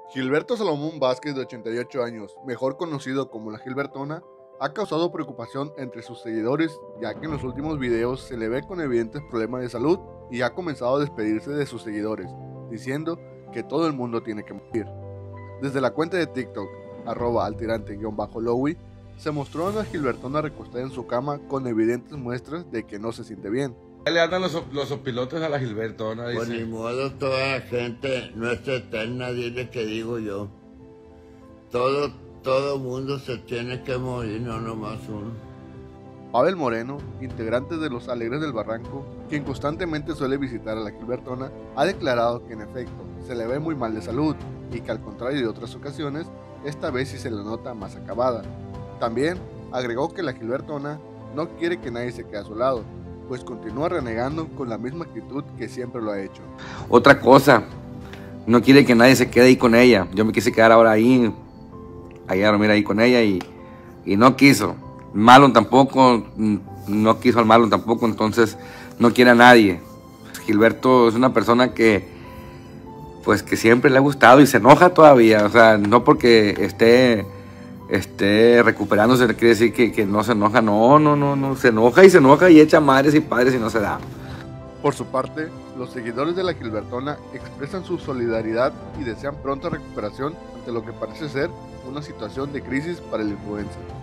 Gilberto Salomón Vázquez, de 88 años, mejor conocido como la Gilbertona, ha causado preocupación entre sus seguidores, ya que en los últimos videos se le ve con evidentes problemas de salud y ha comenzado a despedirse de sus seguidores, diciendo que todo el mundo tiene que morir. Desde la cuenta de TikTok, @altirante_lowy, se mostró a la Gilbertona recostada en su cama con evidentes muestras de que no se siente bien. Le andan los opilotes a la Gilbertona, dice. Pues ni modo, toda la gente no es eterna, dile que digo yo. Todo mundo se tiene que morir, no nomás uno. Pavel Moreno, integrante de Los Alegres del Barranco, quien constantemente suele visitar a la Gilbertona, ha declarado que en efecto se le ve muy mal de salud y que al contrario de otras ocasiones, esta vez sí se le nota más acabada. También agregó que la Gilbertona no quiere que nadie se quede a su lado, pues continúa renegando con la misma actitud que siempre lo ha hecho. Otra cosa, no quiere que nadie se quede ahí con ella. Yo me quise quedar ahora ahí a dormir ahí con ella y no quiso. Marlon tampoco, no quiso al Marlon tampoco, entonces no quiere a nadie. Gilberto es una persona que pues que siempre le ha gustado y se enoja todavía, o sea, no porque esté recuperándose quiere decir que no se enoja, no, se enoja y echa madres y padres y no se da. Por su parte, los seguidores de la Gilbertona expresan su solidaridad y desean pronta recuperación ante lo que parece ser una situación de crisis para el influencer.